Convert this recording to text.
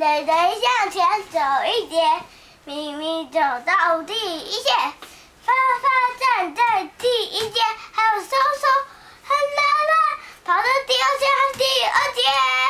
累累向前走一截，咪咪走到第一线，发发站在第一间，还有收收和拉拉跑到第二线和第二间。